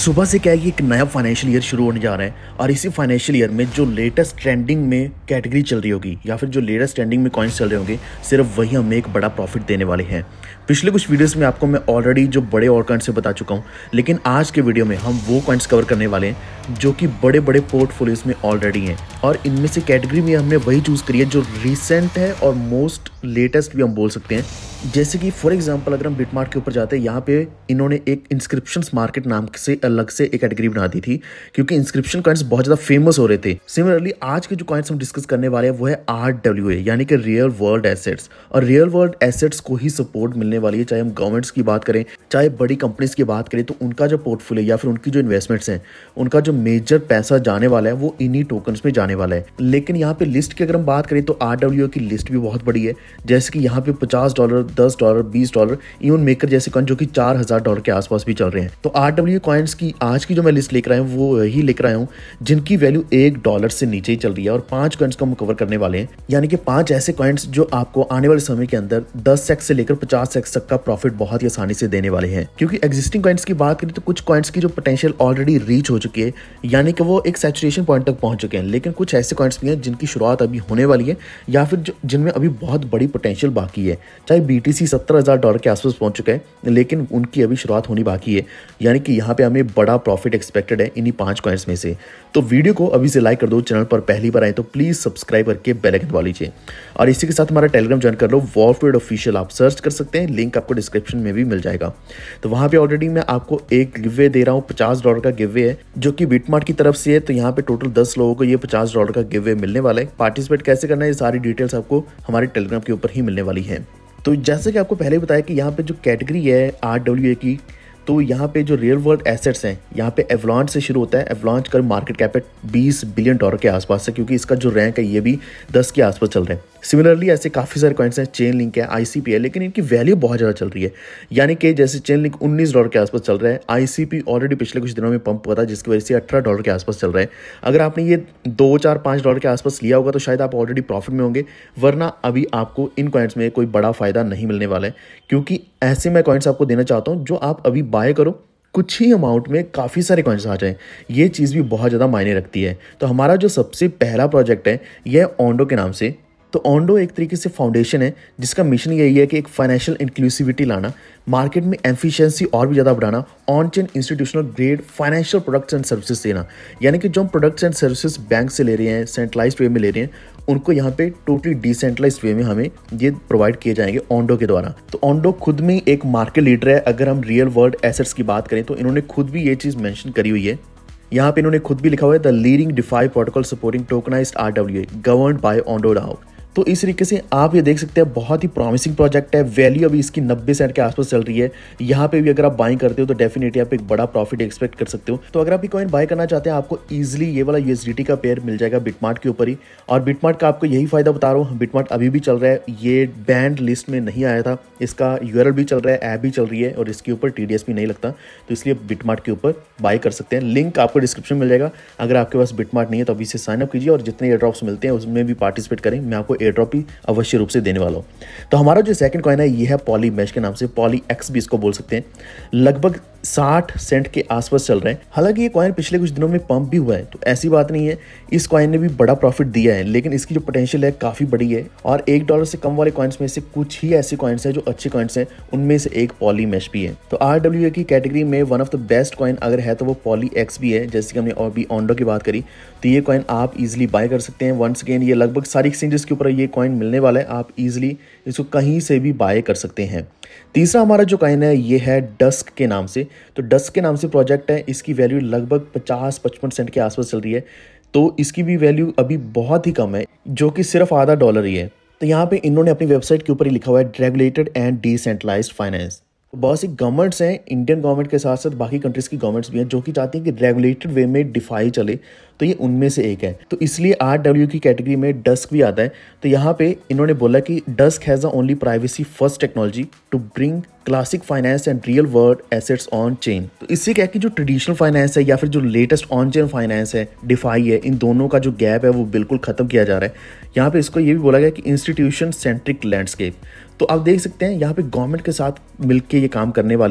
सुबह से क्या है कि एक नया फाइनेंशियल ईयर शुरू होने जा रहा है और इसी फाइनेंशियल ईयर में जो लेटेस्ट ट्रेंडिंग में कैटेगरी चल रही होगी या फिर जो लेटेस्ट ट्रेंडिंग में कॉइन्स चल रहे होंगे सिर्फ वही हमें एक बड़ा प्रॉफिट देने वाले हैं। पिछले कुछ वीडियोस में आपको मैं ऑलरेडी जो बड़े और कॉइन्स से बता चुका हूं, लेकिन आज के वीडियो में हम वो कॉइन्स कवर करने वाले हैं जो कि बड़े बड़े पोर्टफोलियोज में ऑलरेडी हैं और इनमें से कैटेगरी में हमने वही चूज़ करी है जो रिसेंट है और मोस्ट लेटेस्ट भी हम बोल सकते हैं। जैसे कि फॉर एग्जांपल अगर हम बिटमार्ट के ऊपर जाते हैं, यहाँ पे इन्होंने एक इंस्क्रिप्शंस मार्केट नाम से अलग से एक कैटेगरी बना दी थी क्योंकि इंस्क्रिप्शन कॉइन्स बहुत ज़्यादा फेमस हो रहे थे। सिमिलरली आज के जो कॉइन्स हम डिस्कस करने वाले हैं वो है RWA यानी कि रियल वर्ल्ड एसेट्स, और रियल वर्ल्ड एसेट्स को ही सपोर्ट मिलने वाली है। चाहे हम गवर्नमेंट्स की बात करें, चाहे बड़ी कंपनीज की बात करें, तो उनका जो पोर्टफोलियो या फिर उनकी जो इन्वेस्टमेंट्स हैं, उनका जो मेजर पैसा जाने वाला है वो इन्हीं टोकन्स में जाने वाला है। लेकिन यहाँ पे लिस्ट की अगर हम बात करें तो RWA की लिस्ट भी बहुत बड़ी है। जैसे कि यहाँ पे $50, $10, $20, इवन मेकर जैसे कॉइन जो कि $4000 के आसपास भी चल रहे हैं। तो RWA कॉइन्स की आज की जो मैं लिस्ट लेकर आया हूँ वो ही लेकर आया हूँ जिनकी वैल्यू $1 से नीचे ही चल रही है, और 5 कॉइन्स को हम कवर करने वाले हैं। यानी कि 5 ऐसे कॉइन्स जो आपको आने वाले समय के अंदर 10x से लेकर 50x तक का प्रॉफिट बहुत ही आसानी से देने वाले हैं। क्योंकि एग्जिस्टिंग कॉइन्स की बात करें तो कुछ कॉइन्स की जो पोटेंशियल ऑलरेडी रीच हो चुकी है, यानी कि वो एक सैचुरेशन पॉइंट तक पहुंच चुके हैं। लेकिन कुछ ऐसे कॉइन्स भी हैं जिनकी शुरुआत अभी होने वाली है या फिर जिनमें अभी बहुत बड़ी पोटेंशियल बाकी है। चाहे BTC $17,000 के आसपास पहुंच चुका है, लेकिन उनकी अभी शुरुआत होनी बाकी है। यानी कि यहाँ पे हमें बड़ा प्रॉफिट एक्सपेक्टेड है इन्हीं 5 कॉइन्स में से। तो वीडियो को अभी से लाइक कर दो, चैनल पर पहली बार आए तो प्लीज सब्सक्राइब करके बेल आइकन दबा लीजिए, और इसी के साथ हमारा टेलीग्राम ज्वाइन कर लो, वॉल्फ ऑफिशियल आप सर्च कर सकते हैं, लिंक आपको डिस्क्रिप्शन में भी मिल जाएगा। तो वहां पे ऑलरेडी मैं आपको एक गिववे दे रहा हूँ, $50 का गिववे है जो कि बिटमार्ट की तरफ से है। तो यहाँ पे टोटल 10 लोगों को ये $50 का गिववे मिलने वाला है। पार्टिसिपेट कैसे करना है ये सारी डिटेल्स आपको हमारे टेलीग्राम के ऊपर ही मिलने वाली है। तो जैसे कि आपको पहले बताया कि यहाँ पे जो कैटेगरी है RWA की, तो यहाँ पे जो रियल वर्ल्ड एसेट्स हैं यहाँ पे एवलांच से शुरू होता है। एवलांच का मार्केट कैप है $20 बिलियन के आसपास है, क्योंकि इसका जो रैंक है ये भी 10 के आसपास चल रहा है। सिमिलरली ऐसे काफ़ी सारे कॉइन्स हैं, चेन लिंक है, ICP है, लेकिन इनकी वैल्यू बहुत ज़्यादा चल रही है। यानी कि जैसे चेन लिंक $19 के आसपास चल रहा है, ICP ऑलरेडी पिछले कुछ दिनों में पंप हुआ था जिसकी वजह से $18 के आसपास चल रहा है। अगर आपने ये $2, $4, $5 के आसपास लिया होगा तो शायद आप ऑलरेडी प्रॉफिट में होंगे, वरना अभी आपको इन कॉइन्स में कोई बड़ा फायदा नहीं मिलने वाला है। क्योंकि ऐसे मैं कॉइन्स आपको देना चाहता हूँ जो आप अभी बाय करो, कुछ ही अमाउंट में काफ़ी सारे कॉइन्स आ जाएं। ये चीज़ भी बहुत ज़्यादा मायने रखती है। तो हमारा जो सबसे पहला प्रोजेक्ट है यह ओंडो के नाम से। तो ओंडो एक तरीके से फाउंडेशन है जिसका मिशन यही है कि एक फाइनेंशियल इंक्लूसिविटी लाना, मार्केट में एफिशिएंसी और भी ज़्यादा बढ़ाना, on chain institutional grade financial products and services देना। यानी कि जो हम प्रोडक्ट्स एंड सर्विसेज बैंक से ले रहे हैं, सेंट्रलाइज्ड वे में ले रहे हैं, उनको यहाँ पे टोटली डिसेंट्रलाइज्ड वे में हमें ये प्रोवाइड किए जाएंगे ओंडो के द्वारा। तो ओंडो खुद में एक मार्केट लीडर है। अगर हम रियल वर्ल्ड एसेट्स की बात करें तो इन्होंने खुद भी ये चीज़ मेंशन करी हुई है। यहाँ पे इन्होंने खुद भी लिखा हुआ है the leading DeFi protocol supporting tokenised RWA governed by Ondo now. तो इस तरीके से आप ये देख सकते हैं बहुत ही प्रॉमिसिंग प्रोजेक्ट है। वैल्यू अभी इसकी 90 सेंट के आसपास चल रही है। यहाँ पे भी अगर आप बाइंग करते हो तो डेफिनेटली आप एक बड़ा प्रॉफिट एक्सपेक्ट कर सकते हो। तो अगर आप ये कॉइन बाय करना चाहते हैं, आपको इजीली ये वाला USDT का पेयर मिल जाएगा बिटमार्ट के ऊपर ही। और बिटमार्ट का आपको यही फायदा बता रहा हूँ, बिटमार्ट अभी भी चल रहा है, ये बैंड लिस्ट में नहीं आया था। इसका URL भी चल रहा है, ऐप भी चल रही है, और इसके ऊपर TDS भी नहीं लगता। तो इसलिए बिटमार्ट के ऊपर बाय कर सकते हैं। लिंक आपको डिस्क्रिप्शन में मिल जाएगा। अगर आपके पास बिटमार्ट नहीं है तो अभी से साइन अप कीजिए और जितने एयर ड्रॉप्स मिलते हैं उसमें भी पार्टिसिपेट करें। मैं आपको एयर ड्रॉप भी अवश्य रूप से देने वाला हूं। तो हमारा जो सेकंड कॉइन है ये है पॉली मैश के नाम से, POLYX भी इसको बोल सकते हैं। लगभग 60 सेंट के आसपास चल रहे हैं। हालांकि ये कॉइन पिछले कुछ दिनों में पंप भी हुआ है, तो ऐसी बात नहीं है, इस कॉइन ने भी बड़ा प्रॉफिट दिया है, लेकिन इसकी जो पोटेंशियल है काफ़ी बड़ी है। और $1 से कम वाले कॉइन्स में से कुछ ही ऐसे कॉइन्स हैं जो अच्छे कॉइन्स हैं, उनमें से एक पॉली मैश भी है। तो RWA की कैटेगरी में one of the best coin अगर है तो वो POLYX भी है। जैसे कि हमने अभी ओंडो की बात करी, तो ये कॉइन आप इजिली बाय कर सकते हैं। वंस अगेन ये लगभग सारी एक्सचेंजेस के ऊपर ये कॉइन मिलने वाला है, आप इजिली इसको कहीं से भी बाय कर सकते हैं। तीसरा हमारा जो कॉइन है ये है डस्क के नाम से। तो डस्क के नाम से प्रोजेक्ट है, इसकी वैल्यू लगभग 50-55 सेंट के आसपास चल रही है। तो इसकी भी वैल्यू अभी बहुत ही कम है, जो कि सिर्फ $0.50 ही है। तो यहाँ पे इन्होंने अपनी वेबसाइट के ऊपर ही लिखा हुआ है रेगुलेटेड एंड डिसेंट्रलाइज्ड फाइनेंस। बहुत सी गवर्नमेंट्स हैं, इंडियन गवर्नमेंट के साथ साथ बाकी कंट्रीज की गवर्नमेंट्स भी हैं जो कि चाहती हैं कि रेगुलेटेड वे में डिफाई चले, तो ये उनमें से एक है। तो इसलिए RWA की कैटेगरी में डस्क भी आता है। तो यहाँ पे इन्होंने बोला कि Dusk has the only privacy first technology to bring classic finance and real world assets on chain. तो इससे क्या है कि जो ट्रेडिशनल फाइनेंस है या फिर जो लेटेस्ट ऑन चेन फाइनेंस है, डिफाई है, इन दोनों का जो गैप है वो बिल्कुल खत्म किया जा रहा है। यहाँ पे इसको ये भी बोला गया कि इंस्टीट्यूशन सेंट्रिक लैंडस्केप। तो आप देख सकते हैं यहाँ पे गवर्नमेंट के साथ मिलके ये काम करने वाले हैं।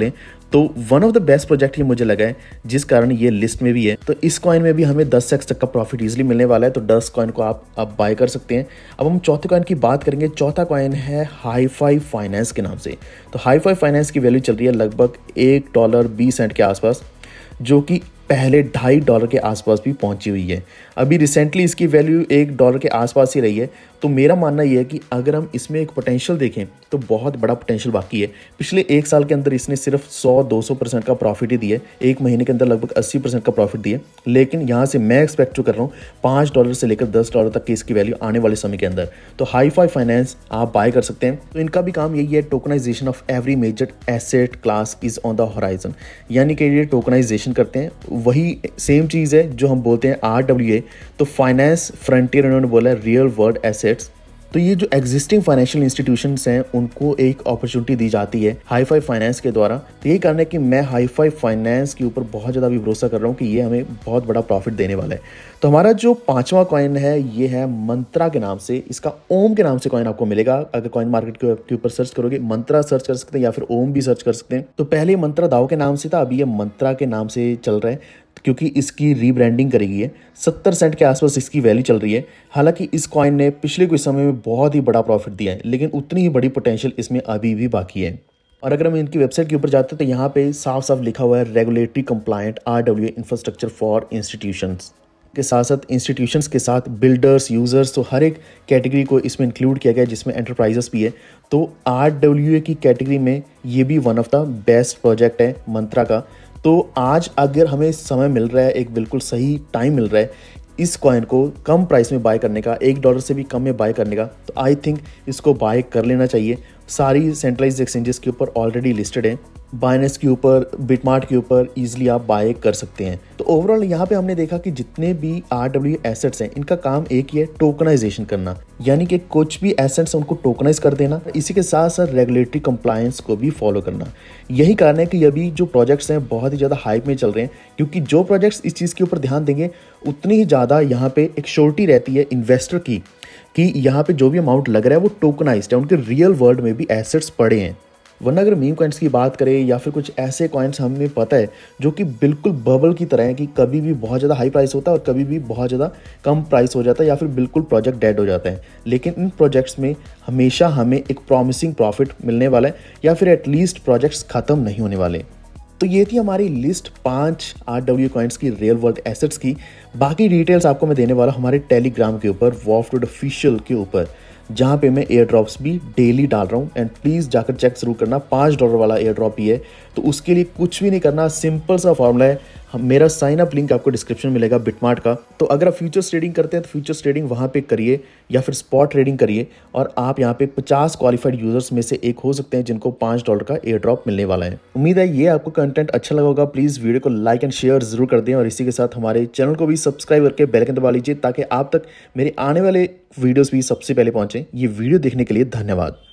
तो one of the best project ये मुझे लगा है, जिस कारण ये लिस्ट में भी है। तो इस कॉइन में भी हमें 10x तक का प्रॉफिट इजीली मिलने वाला है, तो 10 कॉइन को आप बाय कर सकते हैं। अब हम चौथे कॉइन की बात करेंगे। चौथा कॉइन है हाई-फाई फाइनेंस के नाम से। तो हाई-फाई फाइनेंस की वैल्यू चल रही है लगभग $1.20 के आसपास, जो कि पहले $2.50 के आसपास भी पहुंची हुई है। अभी रिसेंटली इसकी वैल्यू $1 के आसपास ही रही है। तो मेरा मानना यह है कि अगर हम इसमें एक पोटेंशियल देखें तो बहुत बड़ा पोटेंशियल बाकी है। पिछले 1 साल के अंदर इसने सिर्फ 100-200% का प्रॉफिट ही दिया है, 1 महीने के अंदर लगभग 80% का प्रॉफिट दिया। लेकिन यहाँ से मैं एक्सपेक्ट जो कर रहा हूँ $5 से लेकर $10 तक की इसकी वैल्यू आने वाले समय के अंदर। तो हाई-फाई फाइनेंस आप बाय कर सकते हैं। तो इनका भी काम यही है, tokenisation of every major asset class is on the horizon, यानी कि ये टोकनाइजेशन करते हैं। वही सेम चीज़ है जो हम बोलते हैं RWA। तो फाइनेंस फ्रंटियर उन्होंने बोला रियल वर्ल्ड एसेट्स। तो ये जो एग्जिस्टिंग फाइनेंशियल इंस्टीट्यूशंस हैं उनको एक अपॉर्चुनिटी दी जाती है हाई-फाई फाइनेंस के द्वारा। तो यही कारण है कि मैं हाई-फाई फाइनेंस के ऊपर बहुत ज़्यादा भी भरोसा कर रहा हूँ कि ये हमें बहुत बड़ा प्रॉफिट देने वाला है। तो हमारा जो 5वां कॉइन है ये है मंत्रा के नाम से। इसका ओम के नाम से कॉइन आपको मिलेगा। अगर कॉइन मार्केट के ऊपर सर्च करोगे मंत्रा सर्च कर सकते हैं या फिर ओम भी सर्च कर सकते हैं। तो पहले मंत्रा दाओ के नाम से था, अभी ये मंत्रा के नाम से चल रहा है क्योंकि इसकी रीब्रांडिंग करी गई है। 70 सेंट के आसपास इसकी वैल्यू चल रही है। हालांकि इस कॉइन ने पिछले कुछ समय में बहुत ही बड़ा प्रॉफिट दिया है, लेकिन उतनी ही बड़ी पोटेंशियल इसमें अभी भी बाकी है। और अगर हम इनकी वेबसाइट के ऊपर जाते हैं तो यहाँ पे साफ साफ लिखा हुआ है regulatory compliant RWA infrastructure for institutions. के साथ साथ इंस्टीट्यूशंस के साथ बिल्डर्स, यूजर्स, तो हर एक कैटेगरी को इसमें इंक्लूड किया गया है, जिसमें एंटरप्राइजेस भी है। तो RWA की कैटेगरी में ये भी one of the best project है मंत्रा का। तो आज अगर हमें समय मिल रहा है, एक बिल्कुल सही टाइम मिल रहा है इस कॉइन को कम प्राइस में बाय करने का, $1 से भी कम में बाय करने का, तो आई थिंक इसको बाय कर लेना चाहिए। सारी सेंट्रलाइज्ड एक्सचेंजेस के ऊपर ऑलरेडी लिस्टेड है, बाइनेंस के ऊपर, बिटमार्ट के ऊपर इजीली आप बाय कर सकते हैं। तो ओवरऑल यहाँ पे हमने देखा कि जितने भी RWA एसेट्स हैं इनका काम एक ही है, टोकनाइजेशन करना, यानी कि कुछ भी एसेट्स उनको टोकनाइज कर देना, इसी के साथ साथ रेगुलेटरी कंप्लायंस को भी फॉलो करना। यही कारण है कि अभी जो प्रोजेक्ट्स हैं बहुत ही ज़्यादा हाइप में चल रहे हैं, क्योंकि जो प्रोजेक्ट्स इस चीज़ के ऊपर ध्यान देंगे उतनी ही ज़्यादा यहाँ पे एक श्योरिटी रहती है इन्वेस्टर की कि यहाँ पे जो भी अमाउंट लग रहा है वो टोकनाइज्ड है, उनके रियल वर्ल्ड में भी एसेट्स पड़े हैं। वरना अगर मीम कॉइन्स की बात करें या फिर कुछ ऐसे कॉइन्स हमें पता है जो कि बिल्कुल बबल की तरह है कि कभी भी बहुत ज़्यादा हाई प्राइस होता है और कभी भी बहुत ज़्यादा कम प्राइस हो जाता है या फिर बिल्कुल प्रोजेक्ट डेड हो जाता है। लेकिन इन प्रोजेक्ट्स में हमेशा हमें एक प्रॉमिसिंग प्रॉफिट मिलने वाला है या फिर एटलीस्ट प्रोजेक्ट्स ख़त्म नहीं होने वाले। तो ये थी हमारी लिस्ट 5 RWA कॉइन्स की रियल वर्ल्ड एसेट्स की। बाकी डिटेल्स आपको मैं देने वाला हमारे टेलीग्राम के ऊपर, वॉफ्ट ऑफिशियल के ऊपर, जहाँ पे मैं एयर ड्रॉप्स भी डेली डाल रहा हूँ। एंड प्लीज़ जाकर चेक जरूर करना, $5 वाला एयर ड्रॉप ही है। तो उसके लिए कुछ भी नहीं करना, सिंपल सा फॉर्मूला है। मेरा साइन अप लिंक आपको डिस्क्रिप्शन में मिलेगा बिटमार्ट का। तो अगर आप फ्यूचर्स ट्रेडिंग करते हैं तो फ्यूचर्स ट्रेडिंग वहाँ पे करिए या फिर स्पॉट ट्रेडिंग करिए, और आप यहाँ पे 50 क्वालिफाइड यूजर्स में से एक हो सकते हैं जिनको $5 का एयर ड्रॉप मिलने वाला है। उम्मीद है ये आपको कंटेंट अच्छा लगा होगा। प्लीज़ वीडियो को लाइक एंड शेयर जरूर कर दें, और इसी के साथ हमारे चैनल को भी सब्सक्राइब करके बेल आइकन दबा लीजिए ताकि आप तक मेरे आने वाले वीडियोस भी सबसे पहले पहुंचे। ये वीडियो देखने के लिए धन्यवाद।